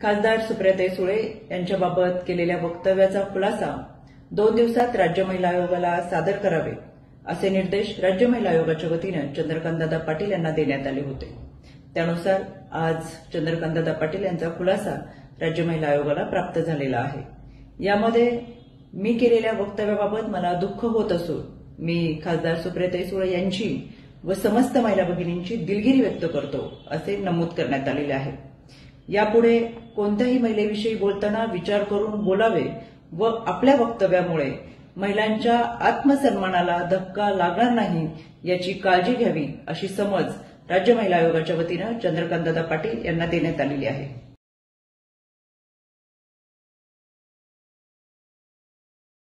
खासदार सुप्रियाताई सुळे यांच्याबाबत केलेल्या वक्तव्याचा खुलासा 2 दिवसात राज्य महिला आयोगाला सादर करावे असे निर्देश राज्य महिला आयोगाच्या वतीनं चंद्रकांतदादा पाटील यांना देण्यात आले होते। त्यानुसार आज चंद्रकांतदादा पाटील यांचा खुलासा राज्य महिला आयोगाला प्राप्त झालेला आहे। यामध्ये मी केलेल्या वक्तव्याबाबत मला दुःख होत असून मी खासदार सुप्रियाताई सुळे यांची व समस्त महिला भगिनींची दिलगिरी व्यक्त करतो असे नमूद करण्यात आलेले आहे। यापुढे कोणत्याही महिलेविषयी बोलताना विचार करून बोलावे व आपल्या वक्तव्यामुळे महिलांच्या आत्मसन्मानाला धक्का लागणार नाही याची काळजी घ्यावी अशी समज राज्य महिला आयोगाच्या वतीनं चंद्रकांतदादा पाटील यांना देण्यात आलेली आहे।